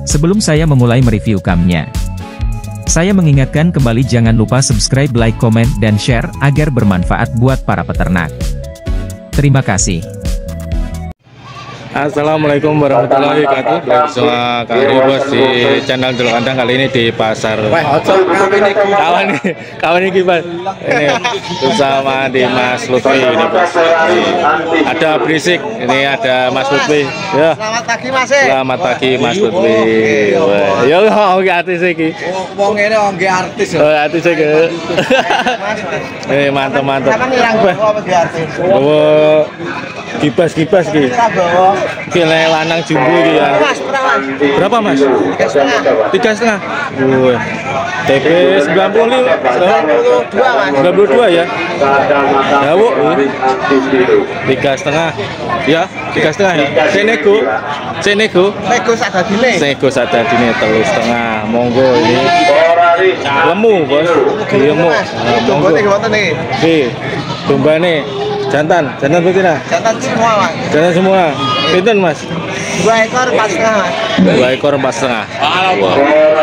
Sebelum saya memulai mereview kamnya, saya mengingatkan kembali jangan lupa subscribe, like, komen, dan share, agar bermanfaat buat para peternak. Terima kasih. Assalamualaikum warahmatullahi wabarakatuh. Bersama kami bos di channel Delok Kandang, kali ini di pasar. Kawan ini gimana? Ini bersama di Mas Lutfi ini bos. Ada berisik. Ini ada Mas Lutfi. Ya. Selamat pagi Mas. Selamat pagi Mas Lutfi. Ya oke artis iki. Wong ngene nggih artis. Oh artis iki. Mantap. Sampeyan nyerang apa nggih artis? Oh kipas ki. Ki lanang jumbo iki ya. Mas, berapa Mas? 3,5. TP 92 Mas. 92 ya. Dawuk 3,5. Ya, 3,5 ya. Senego sadadine 3,5. Monggo ini. Lemu, Bos. Lemu. Monggo. Nggih. Dombane jantan betina. Jantan semua Mas. Jantan semua. Pinten Mas? 2 ekor 4,5 Mas. 2 ekor 4,5. Wow.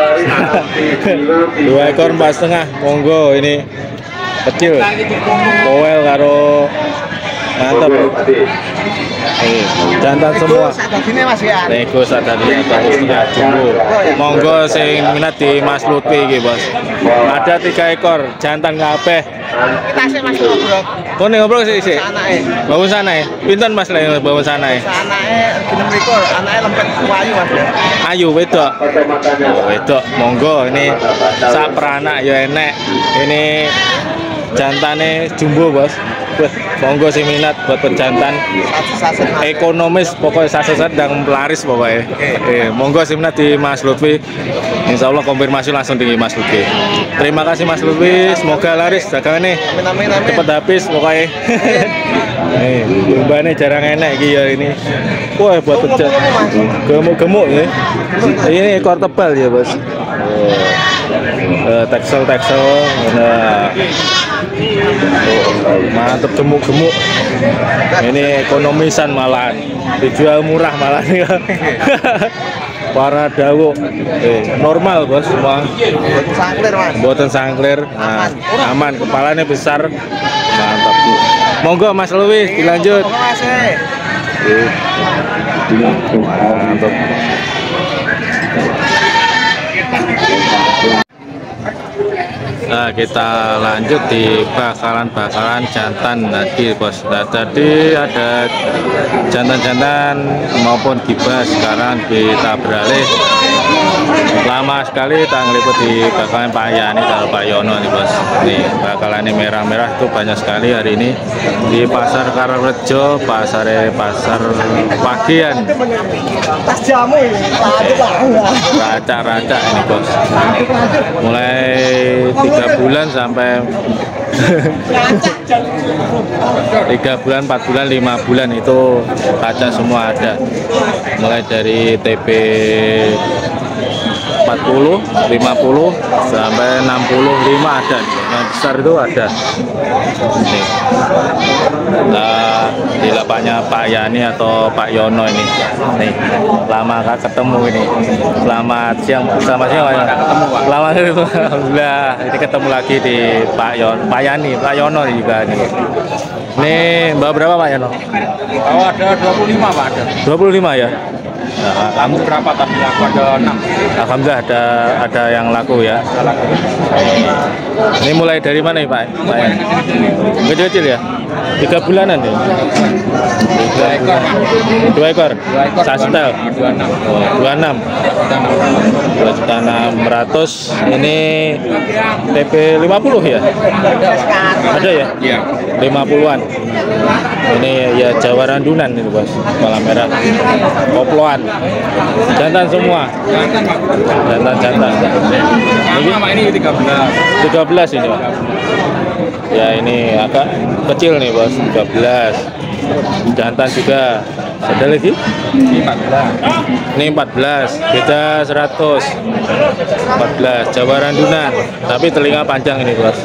2 ekor 4,5. Monggo ini kecil. Powel karo mantap. Jantan semua. Sadadine Mas ya. Nego sadadine 3,5 jumbo. Monggo sing minat di Mas Lutfi iki, Bos. Ada 3 ekor jantan kabeh. Kita sih Mas ngobrol. Kone ngobrol sih. Anake. Bawa sanae. Pinten Mas lek bawa sanae? Anake ginem rikor, anake lempet ayu Mas. Ayu wedok. Oh, wedok. Monggo ini sak peranak ya enek. Ini jantane jumbo, Bos. Wah, monggo sing minat buat pejantan ekonomis, pokoknya saset dan pelaris pokoknya. Monggo sing minat di Mas Lutfi. Insya Allah konfirmasi langsung di Mas Lutfi. Terima kasih Mas Lutfi, semoga laris dagangannya. Amin. Cepat habis pokoknya. Dombanya jarang enak ya ini. Wah, buat pejan. Gemuk ya. Ini ekor tebal ya, Bos. Teksel. Nah. Mantep, gemuk. Ini ekonomisan malahan, dijual murah malahan ya. Warna dawo normal Bos semua. Buatan sangklir Mas. Nah, aman, kepalanya besar. Mantap. Monggo Mas Lutfi dilanjut. Mantap. Nah, kita lanjut di bakalan jantan tadi Bos. Nah, tadi ada jantan maupun gibas. Sekarang kita beralih lama sekali kita ngeliput di bakalan Pak Yani kalau Pak Yono nih Bos. Nih bakalan ini merah-merah itu banyak sekali hari ini di pasar Karangrejo, pasar Pagian. Tas jamu ini. Raca ini Bos. Mulai 3 bulan sampai 3 bulan, 4 bulan, 5 bulan itu kaca semua ada. Mulai dari TP 40, 50 sampai 65 ada. Yang besar itu ada. Ini. Di lapaknya Pak Yani atau Pak Yono ini. Nih, lama gak ketemu ini. Selamat siang Pak Yono. Lama itu. Alhamdulillah, ini ketemu lagi di Pak Yani, Pak Yono juga nih. Ini bawa berapa Pak Yono? Bawa ada 25 Pak ada. 25 ya. Nah, kamu berapa tadi? Aku ada 6. Alhamdulillah ada yang laku ya. Ini mulai dari mana nih Pak? Kecil ya? 3 bulanan ya? 2 ekor? Sastel? 26. 2.600.000. Ini TP 50 ya? Ada ya? Iya. 50-an. Ini ya Jawa Randunan itu Bos. Kepala merah. Koploan. Jantan semua. Jantan. Ini 13 ini Pak. Ya ini agak kecil nih Bos, 13. Jantan juga. Ada lagi? Ini 14. Beda 100. 14 Jawa Randunan. Tapi telinga panjang ini Bos.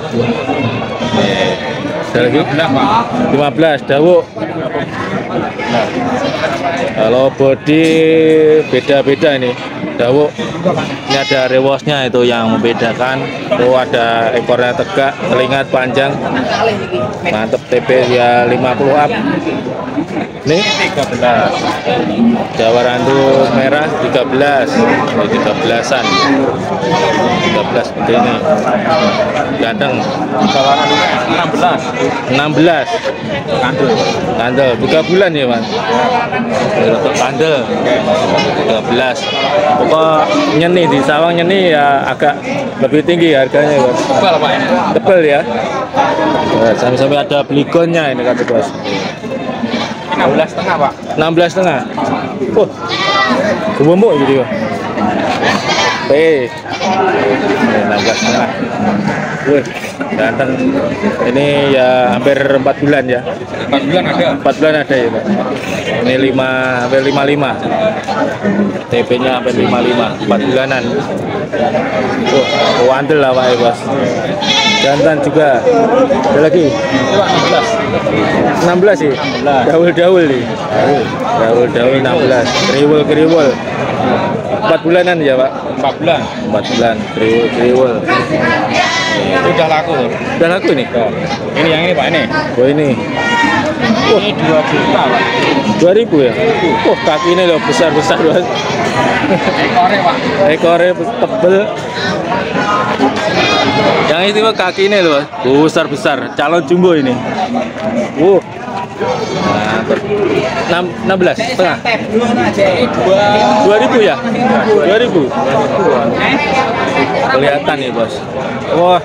Ada lagi? 15 Dawuk. Nah, kalau body beda-beda ini. Dawuk. Ini ada rewosnya itu yang membedakan. Oh, ada ekornya tegak, telinga panjang. Mantep, TP ya 50 up. Ini 13. Jawa Randu merah 13. Ini 13-an. 13 seperti ini. Ganteng. Jawa Randu 16. 16. Kandel 3 bulan ya, Mas. Untuk kandel 13. Pokok nyeni di sawang nyeni ya agak lebih tinggi harganya, Mas. Tebal Pak ini. Tebel ya. Sampai-sampai ada beligonnya ini kata Bos. 16,5 Pak. 16,5. Oh. Gemuk gitu ya. P. 16,5. Wih, ganteng. Ini ya hampir 4 bulan ya. 4 bulan ada. 4 bulan ada ya, Pak. Ini 5 hampir 55. TP-nya hampir 55, 4 bulanan. Oh, wandel lah Pak ya, Bos. Jantan juga. Ada lagi. 16 sih. Daul-daul nih. Daul 16. Kriwul. 4 bulanan ya, Pak. 4 bulan. 4 bulan. Kriwul. Itu udah laku. Udah laku nih. Ini yang ini Pak ini. Oh ini. Ini 2 juta Pak. 2000 ya? Oh, kaki ini loh besar-besar Bos. Ekornya Pak. Ekornya tebel. Yang itu kaki ini loh, besar-besar. Calon jumbo ini. Nah, 16 setengah. 2000 ya? 2000. Kelihatan nih Bos. Wah.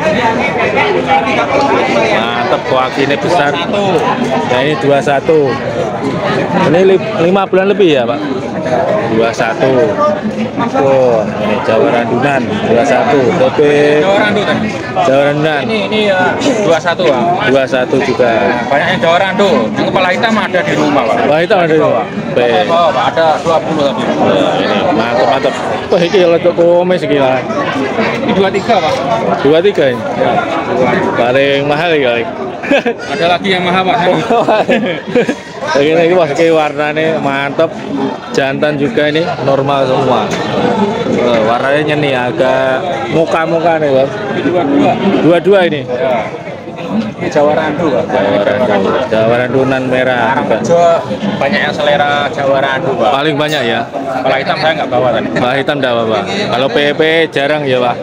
Mantap, kaki ini besar. Nah ini 21. Ini 5 bulan lebih ya Pak? 21. Oh, ini Jawa Randunan 21. TP Jawa Randu kan. Jawa Randunan. Ini 21 Pak. 21 juga. Banyak yang Jawa Randu. Yang kepala hitam ada di rumah Pak. Wah, itu ada. Baik. Pak, ada 20 tadi. Nah, ini mantap. Wah, ini untuk komes gila. Ini 23 Pak. 23 ini. Paling mahal ya. Ada lagi yang mahal Pak. Ini Bos, ini warnanya mantap. Jantan juga ini normal semua. Warnanya nih agak muka-muka nih Bos. 22 ini. Ini Jawa Randu Pak. Jawa Randunan merah. Orang Bejo banyak yang selera Jawa Randu Pak. Paling banyak ya. Kepala hitam saya nggak bawa tadi. Kepala hitam enggak apa-apa. Kalau PP jarang ya Pak.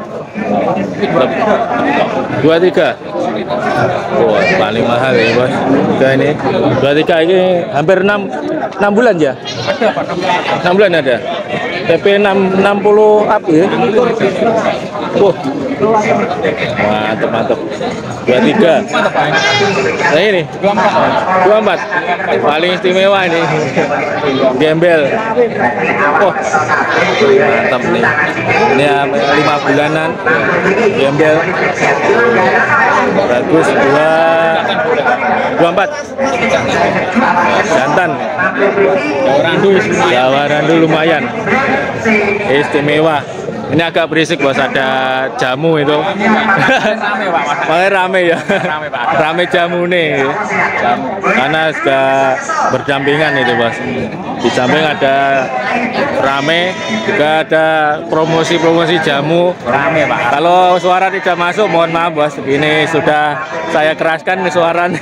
23. Oh, paling mahal ya Bos. Juga ini 23 ini hampir 6 bulan ya. Ada Pak. 6 bulan ada. TP 60 up ya. Mantap. 23. Mantap Pak. Nah ini 24. Paling istimewa ini. Gembel. Oh, mantap nih. Ini 5 bulanan. Gembel. Bagus. 24. Jantan. Jawa Randu lumayan. Istimewa. Ini agak berisik Bos, ada jamu itu. Rame Pak. Makanya rame ya. Rame Pak. Rame jamu nih. Karena sudah berdampingan itu Bos. Di samping ada rame, juga ada promosi jamu. Rame Pak. Kalau suara tidak masuk, mohon maaf Bos. Ini sudah saya keraskan nih suaranya.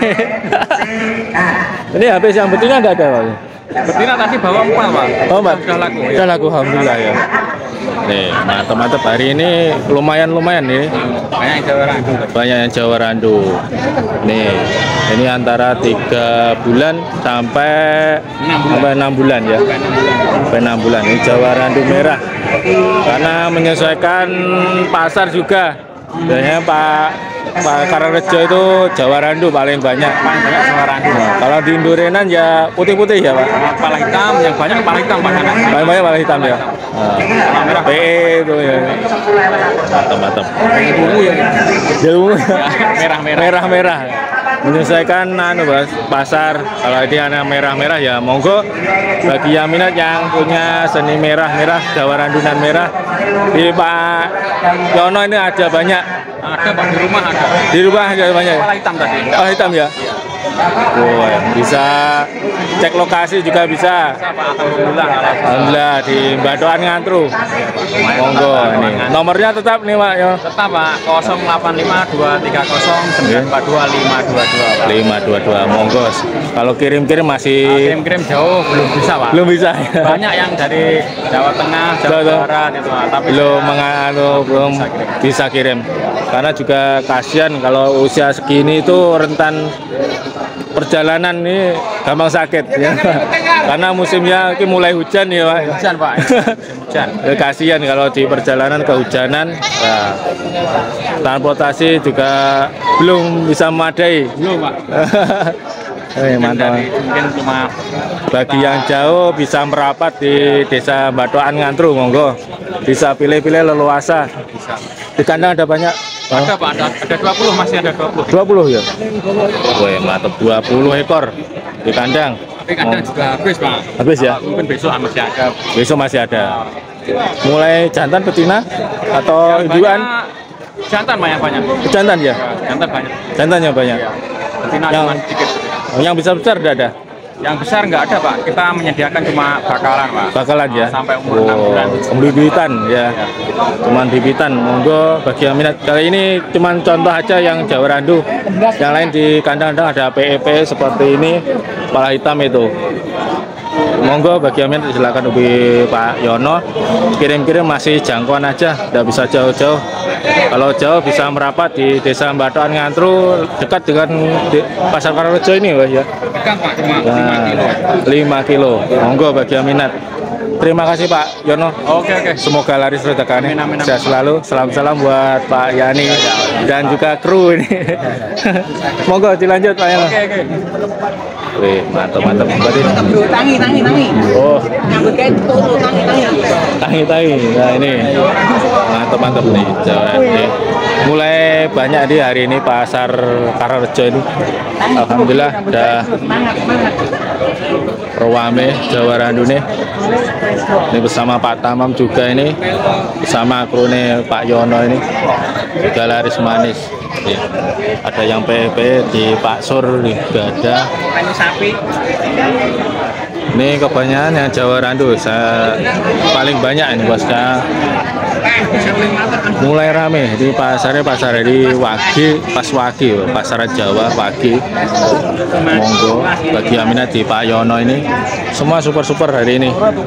Ini habis yang betina nggak ada Bos? Betina tadi bawa 4 Pak. Oh, Mbak. Sudah laku. Sudah laku, alhamdulillah ya. Nih, mantap. Hari ini lumayan nih. Banyak yang Jawa Randu. Banyak yang Jawa Randu. Nih, ini antara 3 bulan sampai 6 bulan ya. Sampai 6 bulan. Ini Jawa Randu merah. Karena menyesuaikan pasar juga. Biasanya Pak Karangrejo itu Jawa Randu paling banyak. Banyak Jawa Randu. Nah, kalau di Indurenan ya putih-putih ya Pak. Kepala hitam, yang banyak kepala hitam Pak. Paling banyak kepala hitam ya. Nah, PE itu ya. Mantap. Ungu ya. Jauh. Merah-merah. Merah. Menyesuaikan Bos, pasar. Kalau ini anak merah-merah ya monggo. Bagi yang minat yang punya seni merah-merah, Jawa Randunan merah, di Pak Yono ini ada banyak. Ada Pak, di rumah ada. Di rumah ada banyak. Kepala hitam tadi. Oh, hitam ya. Bisa cek lokasi juga bisa. Alhamdulillah di Badoan Ngantru. Monggo ini. Nomornya tetap nih Pak ya. Tetap Pak 0852 330 942 522. Monggo. Kalau kirim-kirim masih Kirim-kirim jauh belum bisa Pak. belum bisa. Banyak yang dari Jawa Tengah, Jawa Barat itu Pak. Tapi belum bisa kirim. Karena juga kasihan kalau usia segini itu rentan perjalanan ini gampang sakit ya. Karena musimnya ini mulai hujan ya Pak. hujan Pak. Hujan. Ya, kasihan kalau di perjalanan kehujanan. Nah, transportasi juga belum bisa memadai. Belum Pak. Mantap. Mungkin cuma Bagi yang jauh bisa merapat di Desa Badoan Ngantru, monggo. Bisa pilih-pilih leluasa. bisa. Di kandang ada banyak. Ada Pak, ada 20, masih ada 20. 20 ya? Wih, mantap 20 ekor di kandang. Tapi kadang juga habis Pak. Habis ya? Mungkin besok masih ada. Besok masih ada. Mulai jantan betina atau induan? Jantan banyak. Jantan ya? Jantan banyak. Jantannya banyak. Betina Yang- cuma sedikit. Yang besar-besar udah ada? Yang besar nggak ada Pak. Kita menyediakan cuma bakalan Pak. Bakalan ya? Sampai umur 6 bulan. Bibitan ya. Cuman bibitan. Monggo bagi yang minat. Kali ini cuman contoh aja yang Jawa Randu. Yang lain di kandang-kandang ada PEP seperti ini, kepala hitam itu. Monggo bagi yang minat silakan hubungi Pak Yono. Kirim-kirim masih jangkauan aja, tidak bisa jauh-jauh. Kalau jauh bisa merapat di Desa Badoan Ngantru, dekat dengan Pasar Karangrejo ini Pak ya. Dekat Pak, cuma 5 Nah, kilo. 5 kilo. Monggo bagi yang minat. Terima kasih Pak Yono. Oke. Semoga laris rezekannya. Amin. Sehat selalu. Salam-salam buat Pak Yani dan juga kru ini. Monggo dilanjut Pak Yono. Oke. Wih, mantap. Berarti Tangi. oh, Nyambut kayak tuh, tangi. tangi. Nah, ini mantap nih Jawa ini. Mulai banyak di hari ini pasar Karangrejo ini. Alhamdulillah udah Semangat. Rame Jawa Randu nih. Ini bersama Pak Tamam juga ini, bersama krune Pak Yono ini juga laris manis. Nih, ada yang PEP di Pak Sur juga ada. Tangi sapi. Ini kebanyakan yang Jawa Randu, paling banyak ini bosnya. Mulai rame di pasar di Wage, pas Wage, pasaran Jawa Wage. Monggo bagi yang minat di Pak Yono ini, semua super hari ini.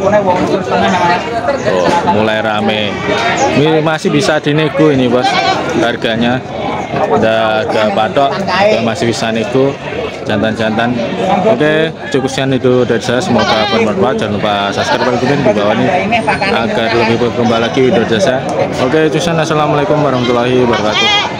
Oh, mulai rame. Ini masih bisa dinego ini bos, harganya. Udah agak patok, masih bisa nego. Jantan. Oke, cukup sekian itu dari saya. Semoga bermanfaat. Jangan lupa subscribe dan komen di bawah ini agar lebih berkembang lagi video saya. Oke, cukup sekian. Assalamualaikum warahmatullahi wabarakatuh.